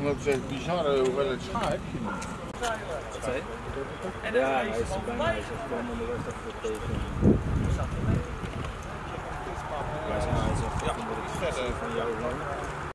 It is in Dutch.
omdat het zegt bizarre hoeveelheid schaar heb je niet. Wat zei je? Ja, hij is er bijna. Hij is gewoon onderweg even tegen. Wij zijn hij zegt, ja, omdat ik verder van jou lang.